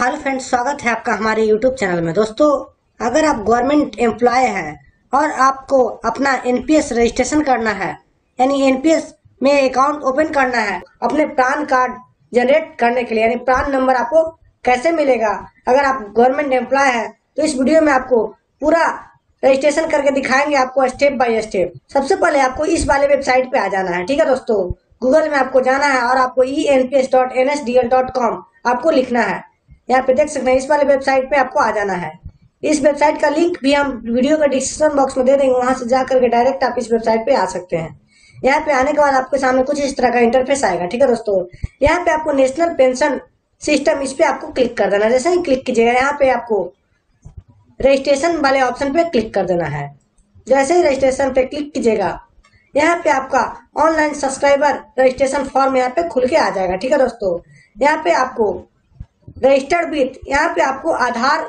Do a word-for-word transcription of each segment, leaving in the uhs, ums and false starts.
Hello friends, स्वागत है आपका हमारे यूट्यूब चैनल में। दोस्तों, अगर आप गवर्नमेंट एम्प्लॉय हैं और आपको अपना एनपीएस रजिस्ट्रेशन करना है, यानी एनपीएस में अकाउंट ओपन करना है, अपने पैन कार्ड जनरेट करने के लिए, यानी पैन नंबर आपको कैसे मिलेगा अगर आप गवर्नमेंट एम्प्लॉय है, तो इस वीडियो में आपको पूरा रजिस्ट्रेशन करके दिखाएंगे, आपको स्टेप बाय स्टेप। सबसे पहले आपको इस वाले वेबसाइट पे आ जाना है। ठीक है दोस्तों, गूगल में आपको जाना है और आपको E N P S dot N S D L dot com आपको लिखना है। यहाँ पे देख सकते हैं, इस वाले वेबसाइट पे आपको आ जाना है। इस वेबसाइट का लिंक भी हम वीडियो का डिस्क्रिप्शन बॉक्स में दे देंगे, वहां से जाकर के डायरेक्ट आप इस वेबसाइट पे आ सकते हैं। यहाँ पे आने के बाद आपके सामने कुछ इस तरह का इंटरफेस आएगा। ठीक है दोस्तों, यहाँ पे आपको नेशनल पेंशन सिस्टम, इस पे आपको क्लिक कर देना। जैसे ही क्लिक कीजिएगा, यहाँ पे आपको रजिस्ट्रेशन वाले ऑप्शन पे क्लिक कर देना है। जैसे ही रजिस्ट्रेशन पे क्लिक कीजिएगा, यहाँ पे आपका ऑनलाइन सब्सक्राइबर रजिस्ट्रेशन फॉर्म यहाँ पे खुल के आ जाएगा। ठीक है दोस्तों, यहाँ पे आपको रजिस्टर्ड विथ, यहाँ पे आपको Aadhaar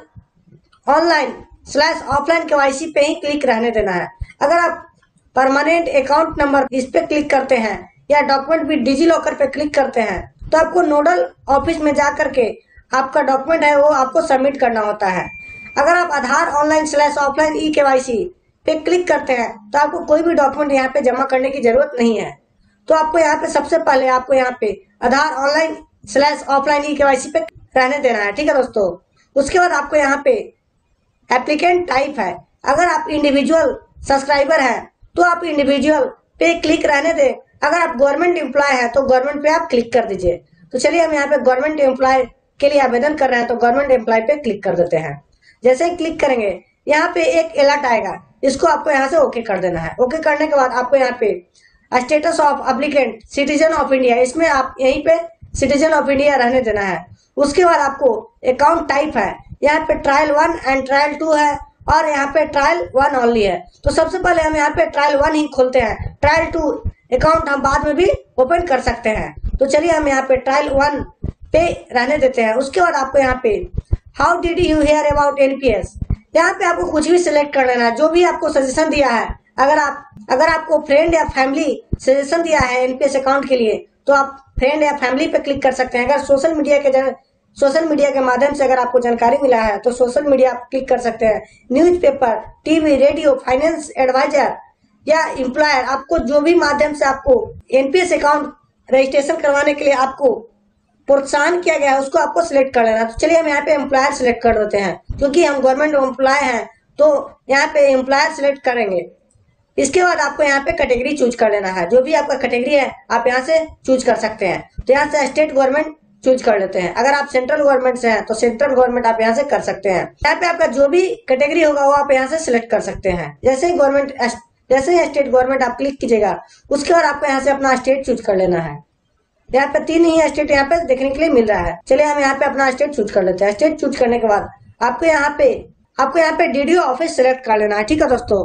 online slash offline KYC पे ही क्लिक रहने देना है। अगर आप परमानेंट अकाउंट नंबर इस पे क्लिक करते हैं या डॉक्यूमेंट विद डिजी लॉकर पे क्लिक करते हैं, तो आपको नोडल ऑफिस में जा करके आपका डॉक्यूमेंट है वो आपको सबमिट करना होता है। अगर आप Aadhaar online slash offline e KYC पे क्लिक करते हैं तो आपको कोई भी डॉक्यूमेंट यहाँ पे जमा करने की जरूरत नहीं है। तो आपको यहाँ पे सबसे पहले आपको यहाँ पे Aadhaar online slash offline e KYC पे रहने देना है। ठीक है दोस्तों, उसके बाद आपको यहाँ पे एप्लीकेंट टाइप है, अगर आप इंडिविजुअल सब्सक्राइबर है तो आप इंडिविजुअल पे क्लिक रहने दें। अगर आप गवर्नमेंट एम्प्लॉय है तो गवर्नमेंट पे आप क्लिक कर दीजिए। तो चलिए हम यहाँ पे गवर्नमेंट एम्प्लॉय के लिए आवेदन कर रहे हैं, तो गवर्नमेंट एम्प्लॉय पे क्लिक कर देते हैं। जैसे ही क्लिक करेंगे, यहाँ पे एक अलर्ट आएगा, इसको आपको यहाँ से ओके कर देना है। ओके करने के बाद आपको यहाँ पे status of applicant citizen of India, इसमें आप यहीं पे सिटीजन ऑफ इंडिया रहने देना है। उसके बाद आपको अकाउंट टाइप है, यहाँ पे trial one and trial two है और यहाँ पे ट्रायल वन ओनली है। तो सबसे पहले हम यहाँ पे ट्रायल वन ही खोलते हैं, ट्रायल टू अकाउंट हम बाद में भी ओपन कर सकते हैं। तो चलिए हम यहाँ पे ट्रायल वन पे रहने देते हैं। उसके बाद आपको यहाँ पे how did you hear about NPS, यहाँ पे आपको कुछ भी सिलेक्ट कर लेना है, जो भी आपको सजेशन दिया है। अगर आप अगर आपको फ्रेंड या फैमिली सजेशन दिया है एनपीएस अकाउंट के लिए, तो आप फ्रेंड या फैमिली पे क्लिक कर सकते हैं। अगर सोशल मीडिया के सोशल मीडिया के माध्यम से अगर आपको जानकारी मिला है तो सोशल मीडिया आप क्लिक कर सकते हैं। Newspaper, TV, radio, finance advisor या एम्प्लॉयर, आपको जो भी माध्यम से आपको एनपीएस अकाउंट रजिस्ट्रेशन करवाने के लिए आपको प्रोत्साहन किया गया है, उसको आपको सिलेक्ट कर लेना। तो चलिए हम यहाँ पे एम्प्लॉयर सिलेक्ट कर देते हैं, क्योंकि हम गवर्नमेंट एम्प्लॉय हैं तो यहाँ पे एम्प्लॉयर सिलेक्ट करेंगे। इसके बाद आपको यहाँ पे कैटेगरी चूज कर लेना है, जो भी आपका कैटेगरी है आप यहाँ से चूज कर सकते हैं। तो यहाँ से स्टेट गवर्नमेंट चूज कर लेते हैं। अगर आप सेंट्रल गवर्नमेंट से हैं तो सेंट्रल गवर्नमेंट आप यहाँ से कर सकते हैं। यहाँ पे आपका जो भी कैटेगरी होगा वो आप यहाँ से सिलेक्ट कर सकते हैं। जैसे ही गवर्नमेंट जैसे ही स्टेट गवर्नमेंट आप क्लिक कीजिएगा, उसके बाद आपको यहाँ से अपना स्टेट चूज कर लेना है। यहाँ पे तीन ही स्टेट यहाँ पे देखने के लिए मिल रहा है। चलिए हम यहाँ पे अपना स्टेट चूज कर लेते हैं। स्टेट चूज करने के बाद आपको यहाँ पे आपको यहाँ पे डीडीओ ऑफिस सिलेक्ट कर लेना है। ठीक है दोस्तों,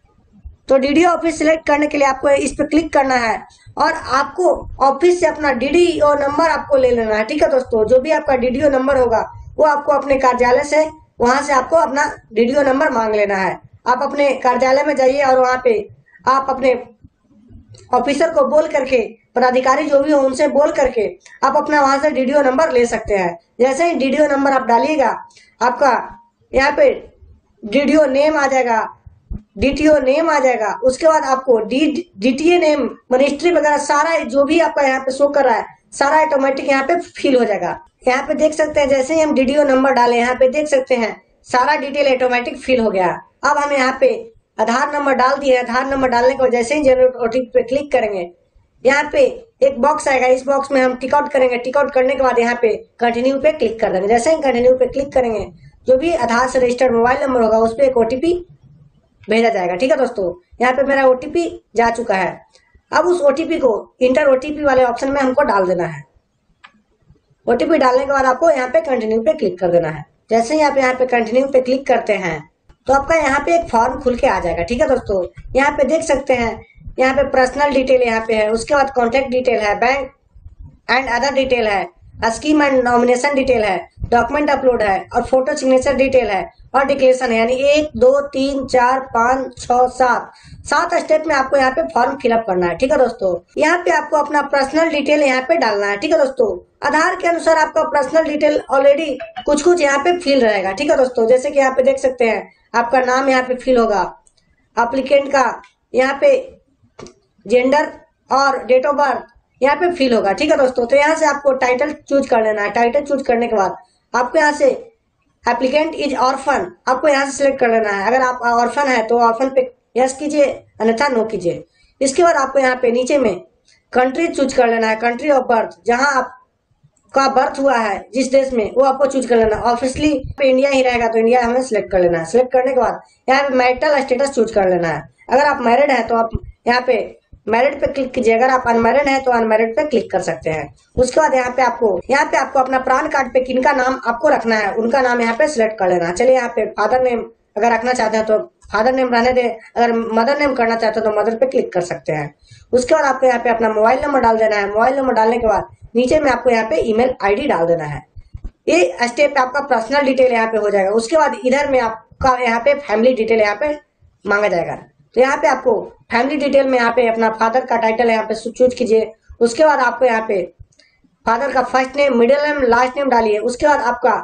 तो डीडीओ ऑफिस सिलेक्ट करने के लिए आपको इस पे क्लिक करना है और आपको ऑफिस से अपना डीडीओ नंबर आपको ले लेना है। ठीक है दोस्तों, जो भी आपका डीडीओ नंबर होगा वो आपको अपने कार्यालय से वहां से आपको अपना डीडीओ नंबर मांग लेना है। आप अपने कार्यालय में जाइए और वहां पे आप अपने ऑफिसर को बोल करके, पदाधिकारी जो भी हो उनसे बोल करके आप अपना वहां से डीडीओ नंबर ले सकते हैं। जैसे ही डीडीओ नंबर आप डालिएगा, आपका यहाँ पे डीडीओ नेम आ जाएगा, डीटीओ नेम आ जाएगा। उसके बाद आपको डी डीटीए नेम, मिनिस्ट्री वगैरह सारा जो भी आपका यहाँ पे शो कर रहा है सारा ऑटोमेटिक यहाँ पे फिल हो जाएगा। यहाँ पे देख सकते हैं, जैसे ही हम डीडीओ नंबर डाले, यहाँ पे देख सकते हैं सारा डिटेल ऑटोमेटिक फिल हो गया। अब हम यहाँ पे आधार नंबर डाल दिए। आधार नंबर डालने के बाद जैसे ही जनरेट ओटीपी पे क्लिक करेंगे, यहाँ पे एक बॉक्स आएगा, इस बॉक्स में हम टिक आउट करेंगे। टिक आउट करने के बाद यहाँ पे कंटिन्यू पे क्लिक कर देंगे। जैसे ही कंटिन्यू पे क्लिक करेंगे, जो भी आधार से रजिस्टर्ड मोबाइल नंबर होगा उस पर एक ओटीपी भेजा जाएगा। ठीक है दोस्तों, यहाँ पे मेरा ओटीपी जा चुका है। अब उस ओटीपी को इंटर ओटीपी वाले ऑप्शन में हमको डाल देना है। ओटीपी डालने के बाद आपको यहाँ पे कंटिन्यू पे क्लिक कर देना है। जैसे ही आप यहाँ पे कंटिन्यू पे क्लिक करते हैं तो आपका यहाँ पे एक फॉर्म खुल के आ जाएगा। ठीक है दोस्तों, यहाँ पे देख सकते हैं, यहाँ पे पर्सनल डिटेल यहाँ पे है, उसके बाद कॉन्टेक्ट डिटेल है, बैंक एंड अदर डिटेल है, स्कीम एंड नॉमिनेशन डिटेल है। डॉक्यूमेंट अपलोड है और फोटो सिग्नेचर डिटेल है और डिक्लेरेशन है, यानी एक दो तीन चार पाँच छः सात सात स्टेप में आपको यहाँ पे फॉर्म फिलअप करना है। ठीक है दोस्तों, यहाँ पे आपको अपना पर्सनल डिटेल यहाँ पे डालना है। ठीक है दोस्तों, आधार के अनुसार आपका पर्सनल डिटेल ऑलरेडी कुछ कुछ यहाँ पे फिल रहेगा। ठीक है दोस्तों, जैसे कि यहाँ पे देख सकते हैं आपका नाम यहाँ पे फिल होगा, एप्लीकेंट का यहाँ पे जेंडर और डेट ऑफ बर्थ यहाँ पे फिल होगा। ठीक है दोस्तों, तो यहाँ से आपको टाइटल चूज कर लेना है। टाइटल चूज करने के बाद आपको यहाँ से एप्लीकेंट इज ऑर्फन आपको यहाँ से सिलेक्ट कर लेना है। अगर आप ऑर्फन है तो ऑर्फन पे यस कीजिए, अन्यथा नो कीजिए। इसके बाद आपको यहाँ पे नीचे में कंट्री चूज कर लेना है, कंट्री ऑफ बर्थ, जहाँ आपका बर्थ हुआ है जिस देश में वो आपको चूज कर लेना है। ऑब्वियसली पे इंडिया ही रहेगा तो इंडिया हमें सिलेक्ट कर लेना है। सिलेक्ट करने के बाद यहाँ पे मैरिटल स्टेटस चूज कर लेना है। अगर आप मैरिड है तो आप यहाँ पे मैरिड पे क्लिक कीजिए, अगर आप अनमैरिड हैं तो अनमैरिड पे क्लिक कर सकते हैं। उसके बाद यहाँ पे आपको यहाँ पे आपको अपना पैन कार्ड पे किनका नाम आपको रखना है उनका नाम यहाँ पे सिलेक्ट कर लेना है। चलिए यहाँ पे फादर नेम अगर रखना चाहते हैं तो फादर नेम रहने दे, अगर मदर नेम करना चाहते हो तो मदर पे क्लिक कर सकते हैं। उसके बाद आपको यहाँ पे अपना मोबाइल नंबर डाल देना है। मोबाइल नंबर डालने के बाद नीचे में आपको यहाँ पे ईमेल आईडी डाल देना है। ये स्टेप आपका पर्सनल डिटेल यहाँ पे हो जाएगा। उसके बाद इधर में आपका यहाँ पे फैमिली डिटेल यहाँ पे मांगा जाएगा। तो यहाँ पे आपको फैमिली डिटेल में यहाँ पे अपना फादर का टाइटल यहाँ पे चूज कीजिए। उसके बाद आपको यहाँ पे फादर का first name, middle name, last name डालिए। उसके बाद आपका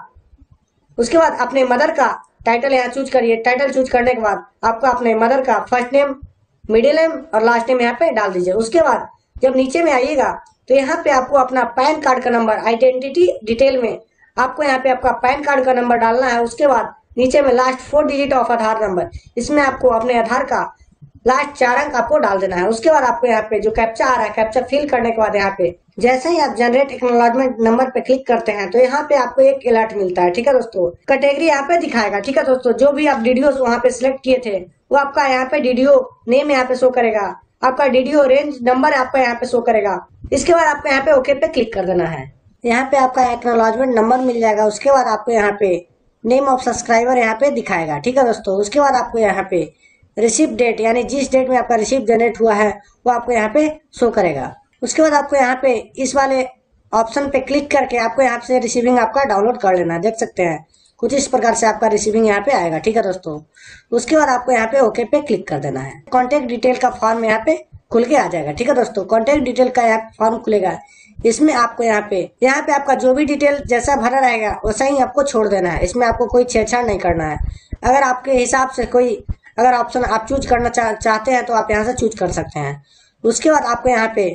उसके बाद अपने मदर का टाइटल यहाँ चूज करिए। टाइटल चूज करने के बाद आपको अपने मदर का फर्स्ट नेम, मिडिल नेम और लास्ट नेम यहाँ पे डाल दीजिए। उसके बाद जब नीचे में आइएगा तो यहाँ पे आपको अपना पैन कार्ड का नंबर, आइडेंटिटी डिटेल में आपको यहाँ पे आपका पैन कार्ड का नंबर डालना है। उसके बाद नीचे में last four digit of Aadhaar number, इसमें आपको अपने आधार का लास्ट चार अंक आपको डाल देना है। उसके बाद आपको यहाँ पे जो कैप्चा आ रहा है, कैप्चा फिल करने के बाद यहाँ पे जैसे ही आप जनरेट एक्नॉलेजमेंट नंबर पे क्लिक करते हैं तो यहाँ पे आपको एक अलर्ट मिलता है। ठीक है दोस्तों, कैटेगरी यहाँ पे दिखाएगा। ठीक है दोस्तों, जो भी आप डीडीओ वहाँ पे सिलेक्ट किए थे वो आपका यहाँ पे डीडीओ नेम यहाँ पे शो करेगा, आपका डीडीओ रेंज नंबर आपका यहाँ पे शो करेगा। इसके बाद आपको यहाँ पे ओके पे क्लिक कर देना है। यहाँ पे आपका एक्नॉलेजमेंट नंबर मिल जाएगा। उसके बाद आपको यहाँ पे नेम ऑफ सब्सक्राइबर यहाँ पे दिखाएगा। ठीक है दोस्तों, उसके बाद आपको यहाँ पे रिसीव डेट, यानी जिस डेट में आपका रिसीव जनरेट हुआ है वो आपको यहाँ पे शो करेगा। उसके बाद आपको यहाँ पे इस वाले ऑप्शन पे क्लिक करके आपको यहाँ से रिसीविंग आपका डाउनलोड कर लेना है। देख सकते हैं कुछ इस प्रकार से आपका रिसीविंग यहाँ पे आएगा। ठीक है दोस्तों, उसके बाद आपको यहाँ पे ओके पे क्लिक कर देना है। कॉन्टेक्ट डिटेल का फॉर्म यहाँ पे खुल के आ जाएगा। ठीक है दोस्तों, कॉन्टेक्ट डिटेल का यहाँ फॉर्म खुलेगा। इसमें आपको यहाँ पे यहाँ पे आपका जो भी डिटेल जैसा भरा रहेगा वैसा ही आपको छोड़ देना है। इसमें आपको कोई छेड़छाड़ नहीं करना है। अगर आपके हिसाब से कोई अगर ऑप्शन आप चूज करना चा, चाहते हैं तो आप यहाँ से चूज कर सकते हैं। उसके बाद आपको यहाँ पे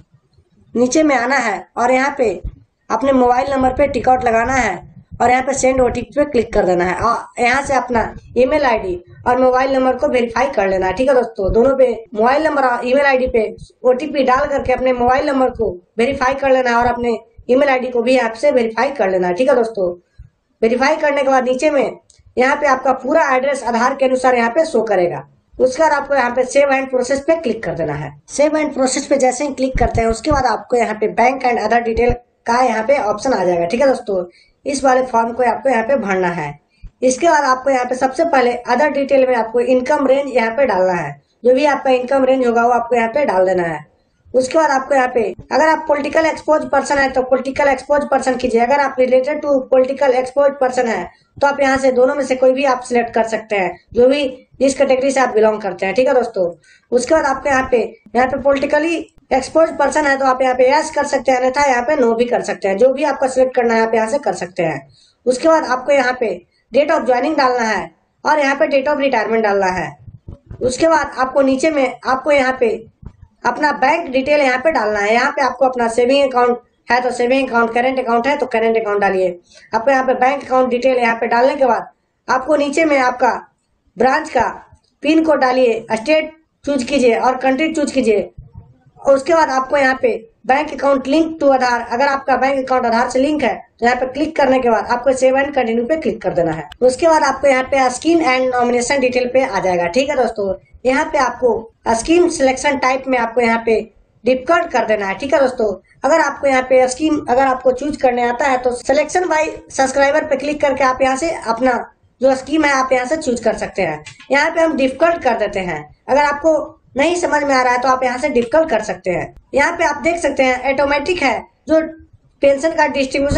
नीचे में आना है और यहाँ पे अपने मोबाइल नंबर पे टिक आउट लगाना है और यहाँ पे सेंड ओटीपी पे क्लिक कर देना है। और यहाँ से अपना ईमेल आईडी और मोबाइल नंबर को वेरीफाई कर लेना है। ठीक है दोस्तों, दोनों पे मोबाइल नंबर और ईमेल आईडी पे ओटीपी डाल करके अपने मोबाइल नंबर को वेरीफाई कर लेना है और अपने ईमेल आईडी को भी आपसे वेरीफाई कर लेना है। ठीक है दोस्तों, वेरीफाई करने के बाद नीचे में यहाँ पे आपका पूरा एड्रेस आधार के अनुसार यहाँ पे शो करेगा। उसके बाद आपको यहाँ पे सेव एंड प्रोसेस पे क्लिक कर देना है। सेव एंड प्रोसेस पे जैसे ही क्लिक करते हैं उसके बाद आपको यहाँ पे बैंक एंड अदर डिटेल का यहाँ पे ऑप्शन आ जाएगा। ठीक है दोस्तों, इस वाले फॉर्म को आपको यहाँ पे भरना है। इसके बाद आपको यहाँ पे सबसे पहले अदर डिटेल में आपको इनकम रेंज यहाँ पे डालना है। जो भी आपका इनकम रेंज होगा वो आपको यहाँ पे डाल देना है। उसके बाद आपको यहाँ पे अगर आप पॉलिटिकल एक्सपोज पर्सन है तो पॉलिटिकल एक्सपोज पर्सन कीजिए। अगर आप related to political exposed person है तो आप यहाँ से दोनों में से कोई भी आप सिलेक्ट कर सकते हैं, जो भी जिस कैटेगरी से आप बिलोंग करते हैं। ठीक है दोस्तों, उसके बाद आपको यहाँ पे यहाँ पे पॉलिटिकली एक्सपोज पर्सन है तो आप यहाँ पे यस कर सकते हैं, अन्यथा यहाँ पे नो भी कर सकते हैं। जो भी आपका सिलेक्ट करना है आप यहाँ से कर सकते हैं। उसके बाद आपको यहाँ पे डेट ऑफ ज्वाइनिंग डालना है और यहाँ पे डेट ऑफ रिटायरमेंट डालना है। उसके बाद आपको नीचे में आपको यहाँ पे अपना बैंक डिटेल यहाँ पे डालना है। यहाँ पे आपको अपना सेविंग अकाउंट है तो सेविंग अकाउंट, करेंट अकाउंट है तो करेंट अकाउंट डालिए। आपको यहाँ पे बैंक अकाउंट डिटेल यहाँ पे डालने के बाद आपको नीचे में आपका ब्रांच का पिन कोड डालिए, स्टेट चूज कीजिए और कंट्री चूज कीजिए। उसके बाद आपको यहाँ पे bank account link to Aadhaar, अगर आपका बैंक अकाउंट आधार से लिंक है तो यहाँ पे क्लिक करने के बाद आपको सेव एंड कंटिन्यू पे क्लिक कर देना है। उसके बाद आपको यहाँ पे स्कीम एंड नॉमिनेशन डिटेल पे आ जाएगा। ठीक है दोस्तों, यहाँ पे आपको स्कीम सिलेक्शन टाइप में आपको यहाँ पे डिफॉल्ट कर देना है। ठीक है दोस्तों, अगर आपको यहाँ पे स्कीम अगर आपको चूज करने आता है तो सिलेक्शन बाय सब्सक्राइबर पे क्लिक करके आप यहाँ से अपना जो स्कीम है आप यहाँ से चूज कर सकते हैं। यहाँ पे हम डिफॉल्ट कर देते हैं। अगर आपको नहीं समझ में आ रहा है तो आप यहाँ से डिफॉल्ट कर सकते हैं। यहाँ पे आप देख सकते हैं ऑटोमेटिक है, जो पेंशन का डिस्ट्रीब्यूशन है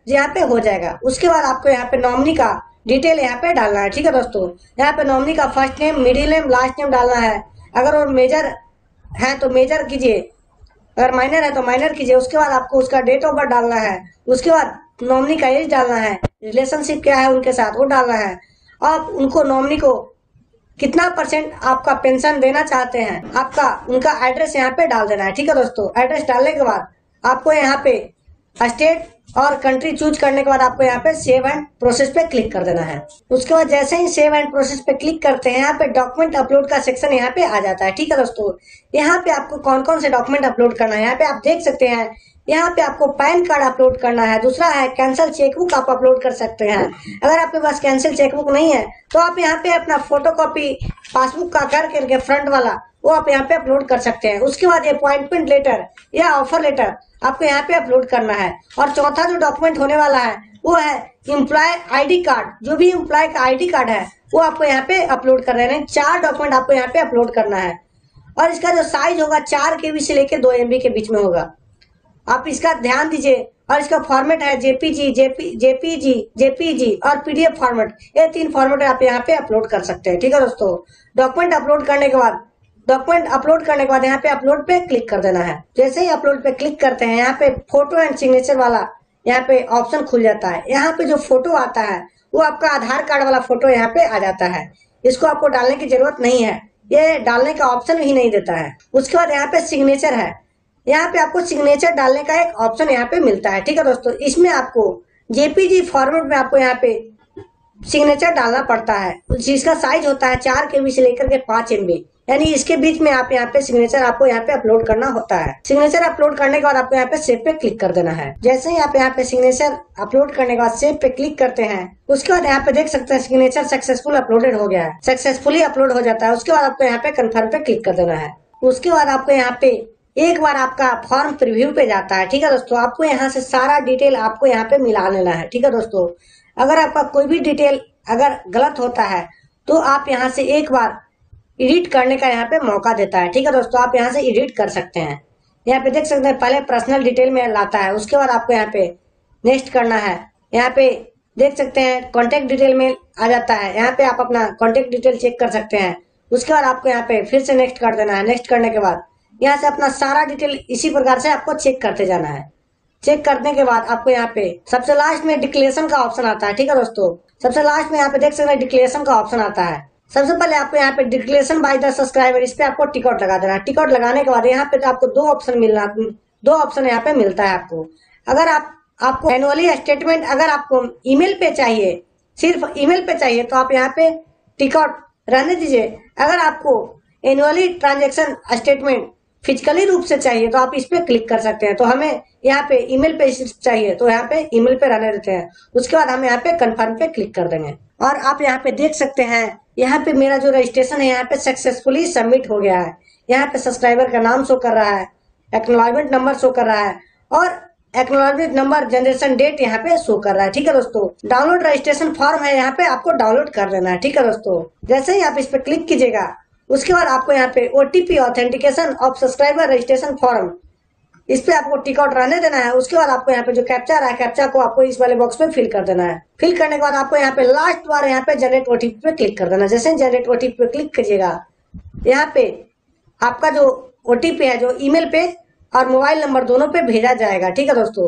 यहाँ पे हो जाएगा। उसके बाद आपको यहाँ पे नॉमिनी का डिटेल यहाँ पे डालना है। ठीक है दोस्तों, यहाँ पे नॉमिनी का first name, middle name, last name डालना है। अगर वो मेजर है तो मेजर कीजिए, अगर माइनर है तो माइनर कीजिए। उसके बाद आपको उसका डेट ऑफ बर्थ डालना है। उसके बाद नॉमिनी का एज डालना है, रिलेशनशिप क्या है उनके साथ वो डालना है। आप उनको नॉमिनी को कितना परसेंट आपका पेंशन देना चाहते हैं, आपका उनका एड्रेस यहाँ पे डाल देना है। ठीक है दोस्तों, एड्रेस डालने के बाद आपको यहाँ पे स्टेट और कंट्री चूज करने के बाद आपको यहाँ पे सेव एंड प्रोसेस पे क्लिक कर देना है। उसके बाद जैसे ही सेव एंड प्रोसेस पे क्लिक करते हैं, यहाँ पे डॉक्यूमेंट अपलोड का सेक्शन यहाँ पे आ जाता है। ठीक है दोस्तों, यहाँ पे आपको कौन कौन से डॉक्यूमेंट अपलोड करना है यहाँ पे आप देख सकते हैं। यहाँ पे आपको पैन कार्ड अपलोड करना है। दूसरा है कैंसिल चेकबुक आप अपलोड कर सकते हैं। अगर आपके पास कैंसिल चेकबुक नहीं है तो आप यहाँ पे अपना फोटोकॉपी पासबुक का कर करके फ्रंट वाला वो आप यहाँ पे अपलोड कर सकते हैं। उसके बाद अपॉइंटमेंट लेटर या ऑफर लेटर आपको यहाँ पे अपलोड करना है। और चौथा जो डॉक्यूमेंट होने वाला है वो है एम्प्लॉय आईडी कार्ड। जो भी एम्प्लॉय का आईडी कार्ड है वो आपको यहाँ पे अपलोड कर रहे हैं। चार डॉक्यूमेंट आपको यहाँ पे अपलोड करना है और इसका जो साइज होगा चार के बी से लेकर दो एम बी के बीच में होगा। आप इसका ध्यान दीजिए। और इसका फॉर्मेट है जेपीजी, जेपी जेपीजी, जेपीजी और पीडीएफ फॉर्मेट। ये तीन फॉर्मेट आप यहाँ पे अपलोड कर सकते हैं। ठीक है दोस्तों, डॉक्यूमेंट अपलोड करने के बाद डॉक्यूमेंट अपलोड करने के बाद यहाँ पे अपलोड पे क्लिक कर देना है। जैसे ही अपलोड पे क्लिक करते हैं, यहाँ पे फोटो एंड सिग्नेचर वाला यहाँ पे ऑप्शन खुल जाता है। यहाँ पे जो फोटो आता है वो आपका आधार कार्ड वाला फोटो यहाँ पे आ जाता है। इसको आपको डालने की जरूरत नहीं है, ये डालने का ऑप्शन ही नहीं देता है। उसके बाद यहाँ पे सिग्नेचर है। यहाँ पे आपको सिग्नेचर डालने का एक ऑप्शन यहाँ पे मिलता है। ठीक है दोस्तों, इसमें आपको जेपीजी फॉर्मेट में आपको यहाँ पे सिग्नेचर डालना पड़ता है, जिसका साइज होता है चार के बी से लेकर के पांच एम बी। यानी इसके बीच में आप यहाँ पे सिग्नेचर आपको यहाँ पे अपलोड करना होता है। सिग्नेचर अपलोड करने के बाद आपको यहाँ पे सेव पे क्लिक कर देना है। जैसे ही आप यहाँ पे सिग्नेचर अपलोड करने के बाद सेव पे क्लिक करते हैं, उसके बाद यहाँ पे देख सकते हैं सिग्नेचर सक्सेसफुल अपलोडेड हो गया है, सक्सेसफुली अपलोड हो जाता है। उसके बाद आपको यहाँ पे कन्फर्म पे क्लिक कर देना है। उसके बाद आपको यहाँ पे एक बार आपका फॉर्म प्रीव्यू पे जाता है। ठीक है दोस्तों, आपको यहाँ से सारा डिटेल आपको यहाँ पे मिला लेना है। ठीक है दोस्तों, अगर आपका कोई भी डिटेल अगर गलत होता है तो आप यहाँ से एक बार एडिट करने का यहाँ पे मौका देता है। ठीक है दोस्तों, आप यहाँ से एडिट कर सकते हैं। यहाँ पे देख सकते हैं पहले पर्सनल डिटेल में लाता है, उसके बाद आपको यहाँ पे नेक्स्ट करना है। यहाँ पे देख सकते हैं कॉन्टेक्ट डिटेल में आ जाता है। यहाँ पे आप अपना कॉन्टेक्ट डिटेल चेक कर सकते हैं। उसके बाद आपको यहाँ पे फिर से नेक्स्ट कर देना है। नेक्स्ट करने के बाद यहाँ से अपना सारा डिटेल इसी प्रकार से आपको चेक करते जाना है। चेक करने के बाद आपको यहाँ पे सबसे लास्ट में डिक्लेरेशन का ऑप्शन आता है। ठीक है दोस्तों, सबसे लास्ट में यहाँ पे देख सकते हैं डिक्लेरेशन का ऑप्शन आता है। सबसे पहले आपको यहाँ पे डिक्लेरेशन बाय द सब्सक्राइबर, इस पे आपको टिकट लगा देना है। टिकट लगाने के बाद यहाँ पे आपको दो ऑप्शन मिलना दो ऑप्शन यहाँ पे मिलता है आपको। अगर आप आपको एनुअली स्टेटमेंट अगर आपको ईमेल पे चाहिए, सिर्फ ईमेल पे चाहिए तो आप यहाँ पे टिकट रहने दीजिए। अगर आपको एनुअली ट्रांजेक्शन स्टेटमेंट फिजिकली रूप से चाहिए तो आप इस पे क्लिक कर सकते हैं। तो हमें यहाँ पे ईमेल पे चाहिए तो यहाँ पे ईमेल पे रहने देते हैं। उसके बाद हम यहाँ पे कंफर्म पे क्लिक कर देंगे और आप यहाँ पे देख सकते हैं यहाँ पे मेरा जो रजिस्ट्रेशन है यहाँ पे सक्सेसफुली सबमिट हो गया है। यहाँ पे सब्सक्राइबर का नाम शो कर रहा है, एक्नॉलेजमेंट नंबर शो कर रहा है और एक्नॉलेजमेंट नंबर जनरेशन डेट यहाँ पे शो कर रहा है। ठीक है दोस्तों, डाउनलोड रजिस्ट्रेशन फॉर्म है, यहाँ पे आपको डाउनलोड कर देना है। ठीक है दोस्तों, जैसे ही आप इस पे क्लिक कीजिएगा उसके बाद आपको यहाँ पे OTP authentication of subscriber registration form, इस पे आपको टिकट रहने देना है। उसके बाद आपको यहाँ पे जो कैप्चा रहा है, कैप्चा को आपको इस वाले बॉक्स में फिल कर देना है। फिल करने के बाद आपको यहाँ पे लास्ट बार यहाँ पे जनरेट ओटीपी पे क्लिक कर देना है। जैसे जनरेट ओटीपी पे क्लिक कीजिएगा, यहाँ पे आपका जो ओटीपी है जो ईमेल पे और मोबाइल नंबर दोनों पे भेजा जाएगा। ठीक है दोस्तों,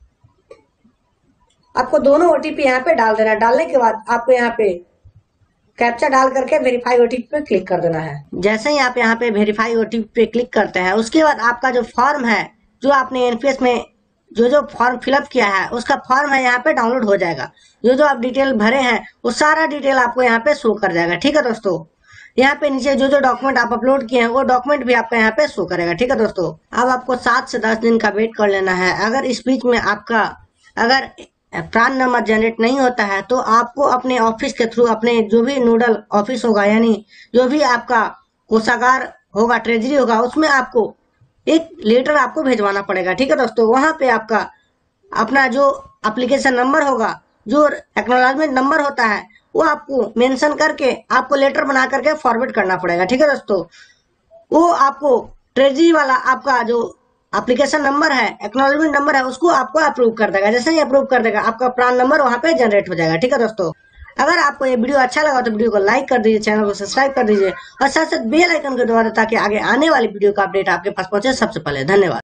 आपको दोनों ओटीपी यहाँ पे डाल देना है। डालने के बाद आपको यहाँ पे कैप्चा डाल करके वेरीफाई ओटीपी पे क्लिक कर देना है। जैसे ही आप यहाँ पे वेरीफाई ओटीपी पे क्लिक करते हैं, उसके बाद आपका जो फॉर्म है जो आपने एनपीएस में जो जो फॉर्म फिलअप किया है उसका फॉर्म है यहाँ पे डाउनलोड हो जाएगा। जो जो आप डिटेल भरे हैं वो सारा डिटेल आपको यहाँ पे शो कर जाएगा। ठीक है दोस्तों, यहाँ पे नीचे जो जो डॉक्यूमेंट आप अपलोड किए हैं वो डॉक्यूमेंट भी आपका यहाँ पे शो करेगा। ठीक है दोस्तों, अब आपको सात से दस दिन का वेट कर लेना है। अगर इस बीच में आपका अगर प्रान नंबर जनरेट नहीं होता है तो आपको अपने ऑफिस के थ्रू अपने जो भी नोडल ऑफिस होगा यानी जो भी आपका कोषागार होगा, ट्रेजरी होगा, उसमें आपको एक लेटर आपको भेजवाना पड़ेगा। ठीक है दोस्तों, वहां पे आपका अपना जो एप्लीकेशन नंबर होगा, जो एक्नॉलेजमेंट नंबर होता है वो आपको मेंशन करके आपको लेटर बना करके फॉरवर्ड करना पड़ेगा। ठीक है दोस्तों, वो आपको ट्रेजरी वाला आपका जो एप्लीकेशन नंबर है, एक्नॉलेजमेंट नंबर है, उसको आपको अप्रूव कर देगा। जैसे ही अप्रूव कर देगा आपका प्रान नंबर वहाँ पे जनरेट हो जाएगा। ठीक है दोस्तों, अगर आपको ये वीडियो अच्छा लगा तो वीडियो को लाइक कर दीजिए, चैनल को सब्सक्राइब कर दीजिए और साथ साथ बेल आइकन को दबा दें ताकि आगे आने वाली वीडियो का अपडेट आपके पास पहुंचे सबसे पहले। धन्यवाद।